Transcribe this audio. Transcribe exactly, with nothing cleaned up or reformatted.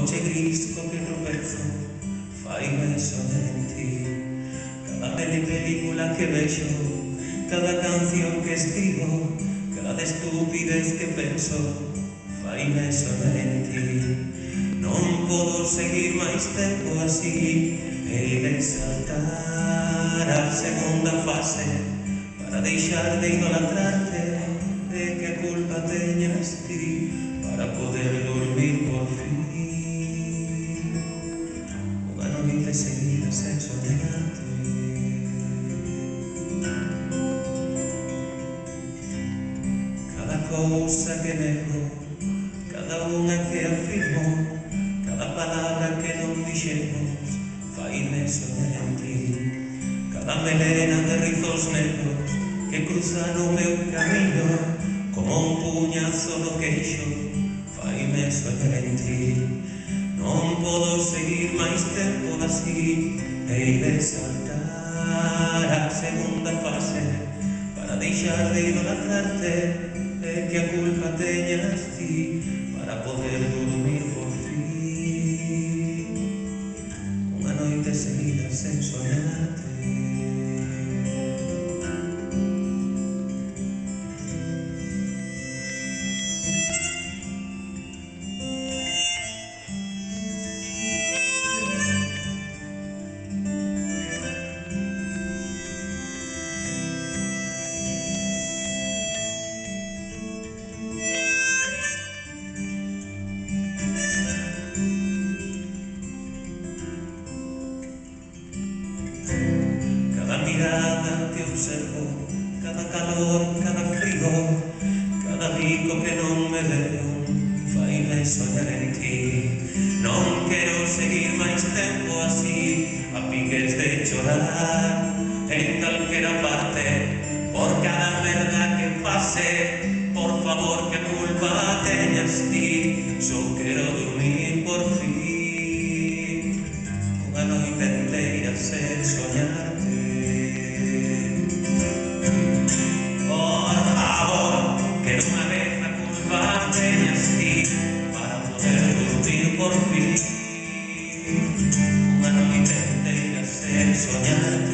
noche gris copio tropezo, fai messo en ti. Cada peli película que vexo, cada canción que escribo, cada estupidez que penso, fai messo en ti. Non podo seguir máis tempo así, hei de saltar a segunda fase para deixar de idolatrarte, de que culpa teñas ti, para poder dormir por fin. Unha noite seguida sen soñarte. Cada cousa que nego, cada unha que afirmo, cada palabra que non dixemos, faime soñar en ti. Cada melena de rizos negros que cruzan o meu camiño, como un puñazo no queixo, faime soñar en ti. Non podo seguir máis tempo así, hei de saltar a segunda fase para deixar de idolatrarte, de que a culpa teñas ti, para poder dormir por fin. Unha noite seguida sen soñarte. Cada mirada te observo, cada calor, cada frío, cada bico que non me veo, faime soñar en ti. Non quero seguir máis tempo así, a piques de chorar en calquera parte, por cada merda que pase, por favor que culpa teñas ti, só quero dormir por fin. Unha noite inteira sen soñarte. Por favor, que unha vez a culpa teñas ti, para poder dormir por fin. Unha noite inteira sen soñarte.